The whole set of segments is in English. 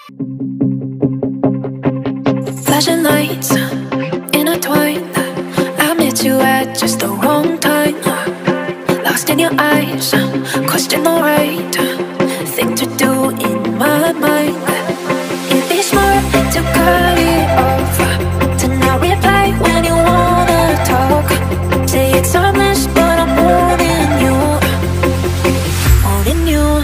Flashing lights, intertwined. I met you at just the wrong time. Lost in your eyes, question the right thing to do in my mind. It'd be smart to cut it off, to not reply when you wanna talk. Say it's harmless, but I'm holding you, holding you.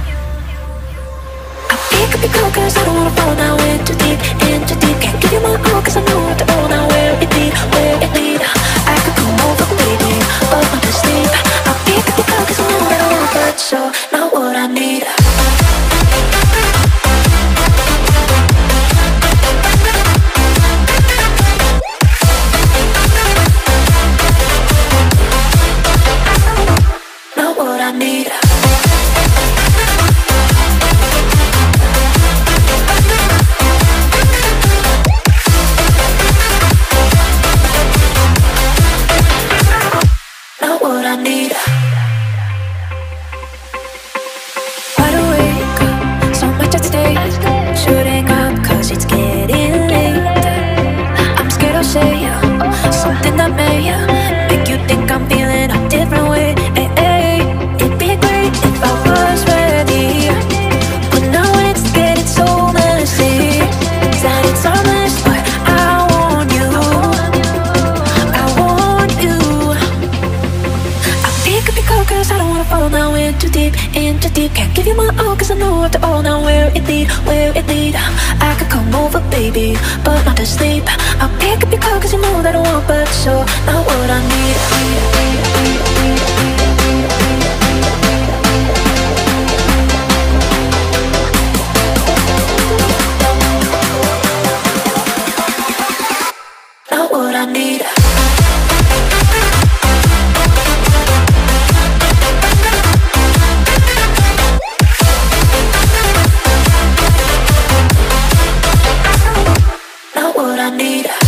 I pick up your call cause I don't wanna fall now in too deep, in too deep. Can't give you my all cause I know what to all now, where it lead, where it lead. I could come over baby, but not to sleep. I pick up your call cause I know that I want, but so not what I need. Not what I need. Not what I need. Wide awake, so much at stake. Shooting up cause it's getting late. I'm scared I'll say something that may make you think I'm feeling a different way. It'd be great if I was ready, but now it's getting so messy. That it's harmless, but I want you, I want you. I pick up your call cause I don't wanna fall now in too deep, in too deep. Can't give you my all cause I know what to all now, where it lead, where it lead. I could come over baby, but not to sleep. I'll pick up your call cause you know that I want, but so not what I need. Not what I need. Not what I need.